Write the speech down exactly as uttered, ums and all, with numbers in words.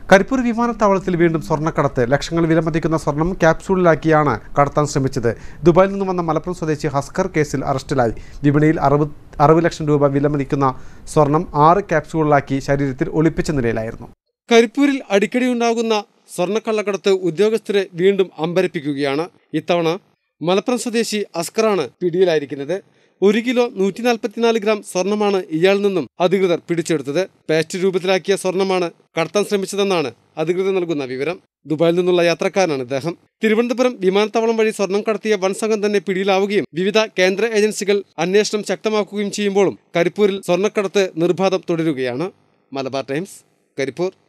കരിപ്പൂർ വിമാനത്താവളത്തിൽ വീണ്ടും സ്വർണ്ണക്കടത്ത്. ലക്ഷങ്ങൾ വിലമതിക്കുന്ന സ്വർണം ക്യാപ്സൂളിലാക്കിയാണ് കടത്താൻ ശ്രമിച്ചത്. ദുബായിൽ നിന്ന് വന്ന മലപ്പുറം സ്വദേശി ഹസ്കർ കേസിൽ അറസ്റ്റിലായി. വിപണിയിൽ അറുപത് അറുപത് ലക്ഷം രൂപ വിലമതിക്കുന്ന സ്വർണം ആറ് ക്യാപ്സൂളിലാക്കി ശരീരത്തിൽ ഒളിപ്പിച്ച നിലയിലായിരുന്നു. കരിപ്പൂരിൽ അടിക്കടി ഉണ്ടാകുന്ന സ്വർണ്ണക്കള്ളക്കടത്ത് ഉദ്യോഗസ്ഥരെ വീണ്ടും അമ്പരപ്പിക്കുകയാണ്. ഇത്തവണ മലപ്പുറം സ്വദേശി അസ്കറാണ് പിടിയിലായിരിക്കുന്നത്. ഒരു കിലോ നൂറ്റി നാൽപ്പത്തിനാല് ഗ്രാം സ്വർണമാണ് ഇയാളിൽ നിന്നും അധികൃതർ പിടിച്ചെടുത്തത്. പേസ്റ്റ് രൂപത്തിലാക്കിയ സ്വർണമാണ് കടത്താൻ ശ്രമിച്ചതെന്നാണ് അധികൃതർ നൽകുന്ന വിവരം. ദുബായിൽ നിന്നുള്ള യാത്രക്കാരനാണ് ഇദ്ദേഹം. തിരുവനന്തപുരം വിമാനത്താവളം വഴി സ്വർണം കടത്തിയ വൻ സംഘം തന്നെ പിടിയിലാവുകയും വിവിധ കേന്ദ്ര ഏജൻസികൾ അന്വേഷണം ശക്തമാക്കുകയും ചെയ്യുമ്പോഴും കരിപ്പൂരിൽ സ്വർണ്ണക്കടത്ത് നിർബാധം തുടരുകയാണ്. മലബാർ ടൈംസ്, കരിപ്പൂർ.